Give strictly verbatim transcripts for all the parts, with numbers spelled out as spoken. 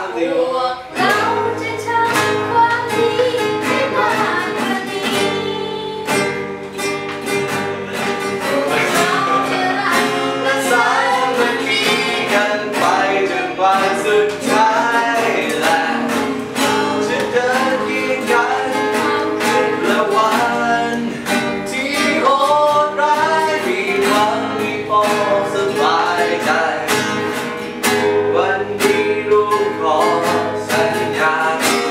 พวกเราจะทำความดีให้มากกว่านี้พวกเราจะรักและสามัคคีกันไปจนวันสุดท้ายและจะเดินเคียงกันและวันที่โหดร้ายมีหวังมีพอสบายใจวันนี้ลูกขอสัญญา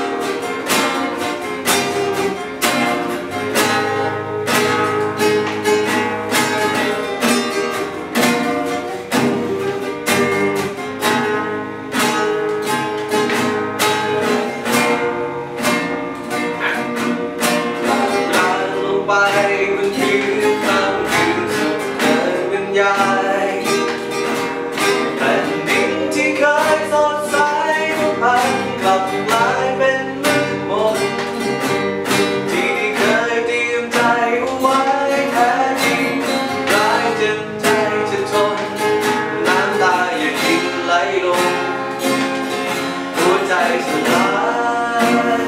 ไปบนพื้นทางคืนสุดเกินบรรยายแผ่นดินที่เคยสดใสพันกลับกลายเป็นมืดมนที่เคยเตรียมใจเอาไว้แท้จริงกลายเจ็บใจจะทนน้ำตาอย่าทิ้งไหลลงหัวใจสลาย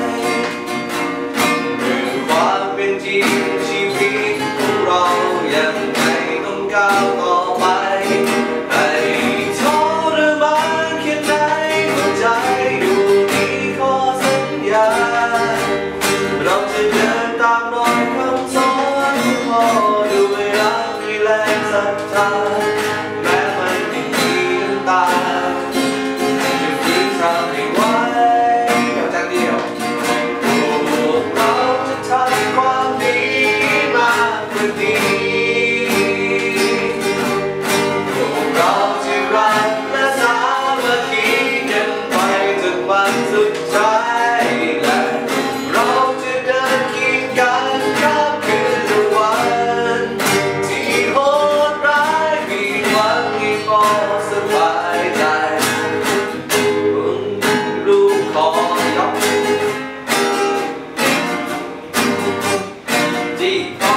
เมื่อความเป็นจริงชีวิตของเรายังไงต้องก้าวต่อไปให้ทรมานแค่ไหนหัวใจอยู่ที่ข้อสัญญาเราจะเดินตามรอยคำสอนของพ่อด้วยรักด้วยแรงศรัทธาแม้มันไม่มีน้ำตาจะฝืนทำให้ไหวกับจากเดียวพวกเราจะทำความดีมากกว่านี้พวกเราจะรักและสามัคคีกันไปจนวันสุดท้ายและเราจะเดินเคียงกันข้ามคืนและวันที่โหดร้ายมีหวังให้พอสบายใจลูกขอยกที่